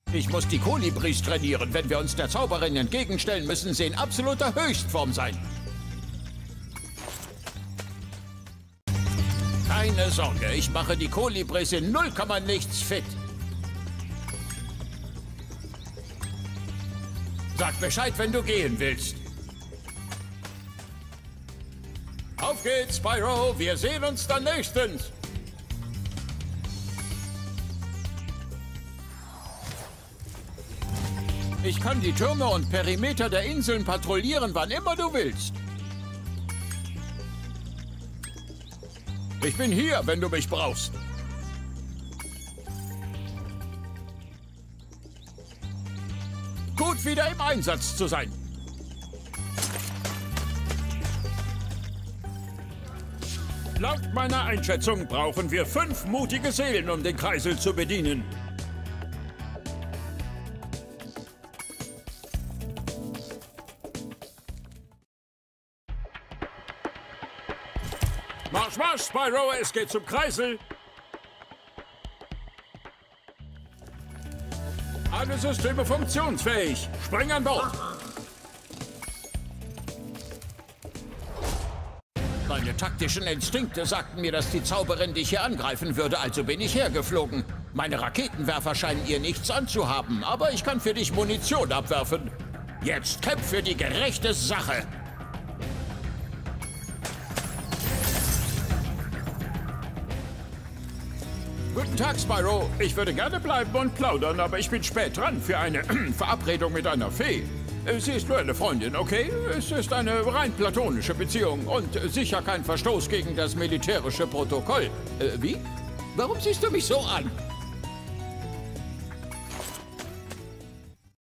Ich muss die Kolibris trainieren. Wenn wir uns der Zauberin entgegenstellen, müssen sie in absoluter Höchstform sein. Keine Sorge, ich mache die Kolibris in 0, nichts fit. Sag Bescheid, wenn du gehen willst. Auf geht's, Spyro. Wir sehen uns dann nächstens. Ich kann die Türme und Perimeter der Inseln patrouillieren, wann immer du willst. Ich bin hier, wenn du mich brauchst. Gut, wieder im Einsatz zu sein. Laut meiner Einschätzung brauchen wir 5 mutige Seelen, um den Kreisel zu bedienen. Marsch, Marsch, Spyro, es geht zum Kreisel. Alle Systeme funktionsfähig. Spring an Bord. Meine taktischen Instinkte sagten mir, dass die Zauberin dich hier angreifen würde, also bin ich hergeflogen. Meine Raketenwerfer scheinen ihr nichts anzuhaben, aber ich kann für dich Munition abwerfen. Jetzt kämpf für die gerechte Sache. Guten Tag, Spyro. Ich würde gerne bleiben und plaudern, aber ich bin spät dran für eine Verabredung mit einer Fee. Sie ist nur eine Freundin, okay? Es ist eine rein platonische Beziehung und sicher kein Verstoß gegen das militärische Protokoll. Wie? Warum siehst du mich so an?